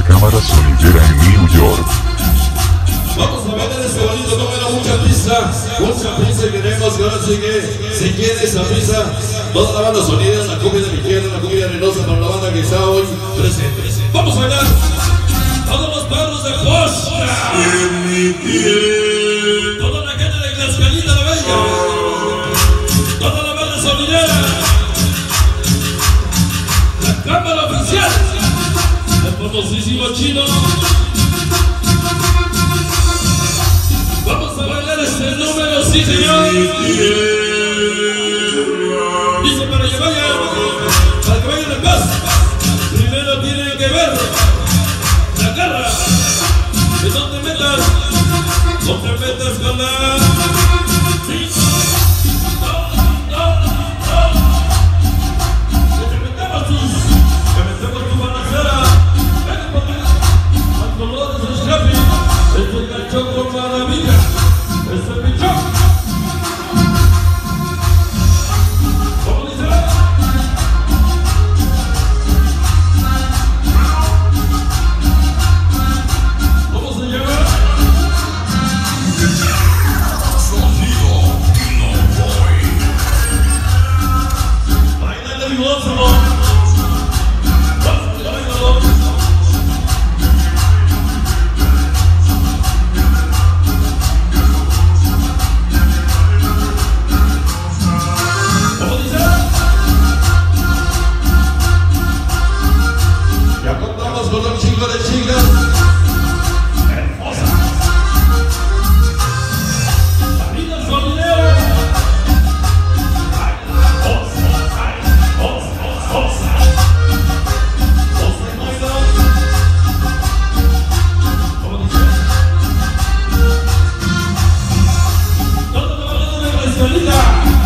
cámara sonidera en New York. Vamos a ver este bonito número, mucha prisa queremos, que ahora sí que se quiere esa prisa. Toda la banda sonidera, la cumbia de mi tierra, la cumbia arenosa para la banda que está hoy presente. Vamos a bailar todos los perros de Posca, toda la gente de Tlaxcalita la Bella, toda la banda sonidera, la cámara oficial, el famosísimo Chino. Vamos a bailar este número, sí señor. Dice para que vayan en paz. Primero tienen que ver la garra. Que no te metas con la... Que metemos tu balacera. Con colores de Scrappy. Este cachón con maravilla. Este pichón. ¿Cómo dice? ¿Cómo se llama? Sonido Dino Boy. Baila el gózalo. Con un chingo de chicas hermosas. La vida es sonidera. ¿Cómo dice? Toda la banda de Tlaxcalita.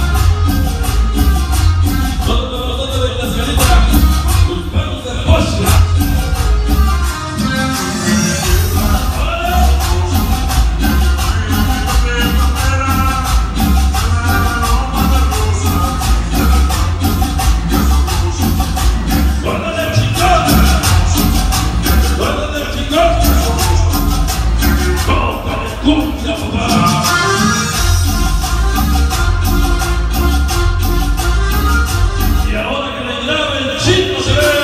Toda la banda de Tlaxcalita. Los perros de Posca. Y ahora que le graba el Chino se ve.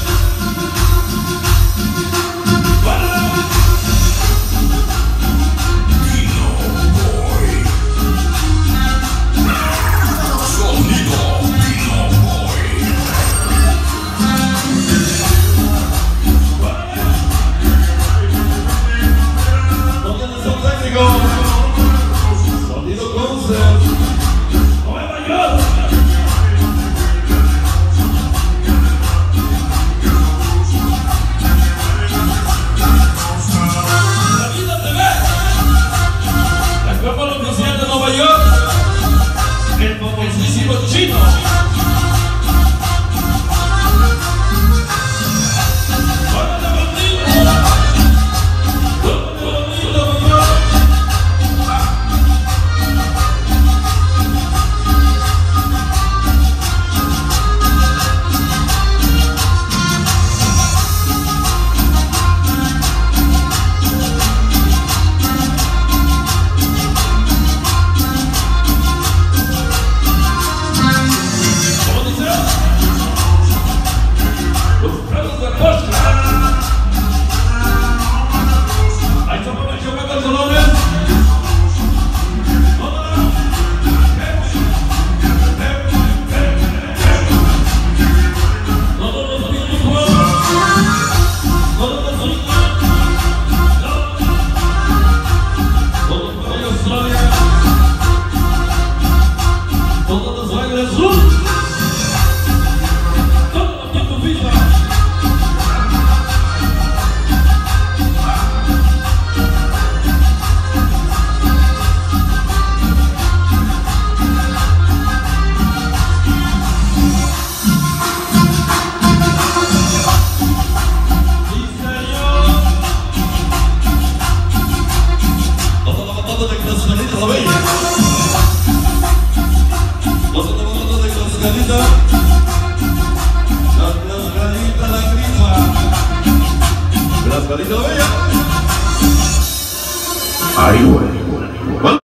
Dino Boy. Sonido Dino Boy. ¿Dónde está el técnico? Sonido Concert. Nueva York. La vida TV. La cámara oficial de Nueva York. El famosísimo Chino. Juanito la Bella. Ay, güey.